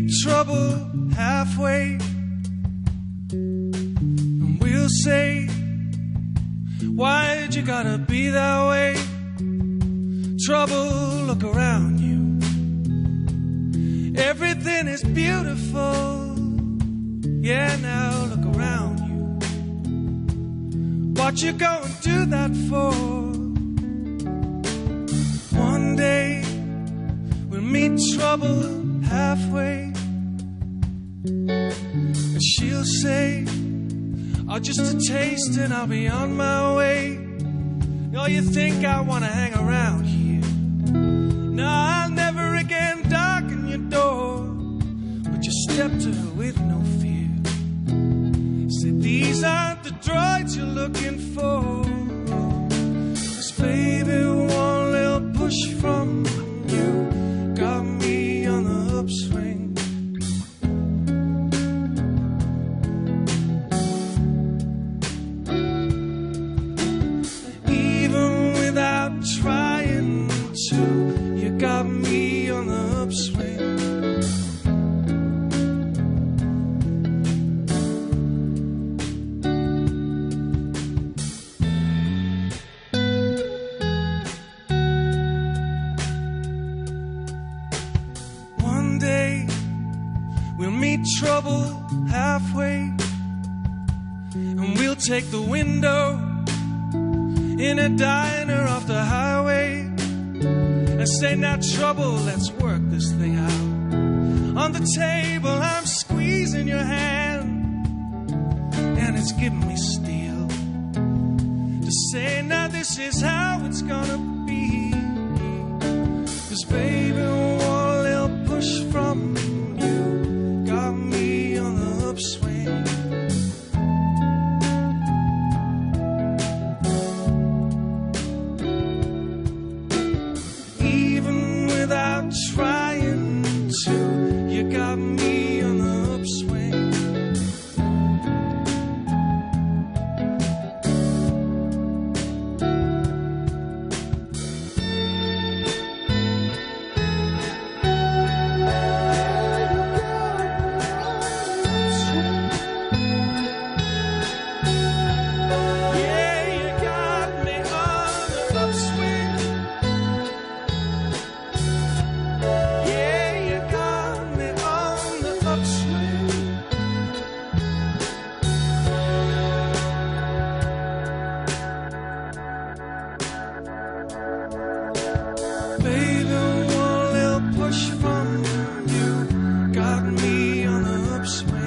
meet trouble halfway, and we'll say, why'd you gotta be that way? Trouble, look around you. Everything is beautiful. Yeah, now look around you. What you gonna do that for? One day we'll meet trouble halfway, and she'll say, oh, just a taste and I'll be on my way. Oh, you think I wanna hang around here? No, I'll never again darken your door, but you step to her with no fear. Say, these aren't the droids you're looking for. 'Cause baby, one little push from you got me on the upswing. Even without trying to, you got me on the upswing. One day we'll meet trouble halfway, and we'll take the window in a diner off the highway and say, now trouble, let's work this thing out. On the table I'm squeezing your hand, and it's giving me steel to say, now this is how it's gonna be. 'Cause baby, one little push from you got me on the upswing. Even without trying to, you got me on the upswing. Yeah, you got me on the upswing. Yeah, you got me on the upswing. Baby, one little push from you got me on the upswing.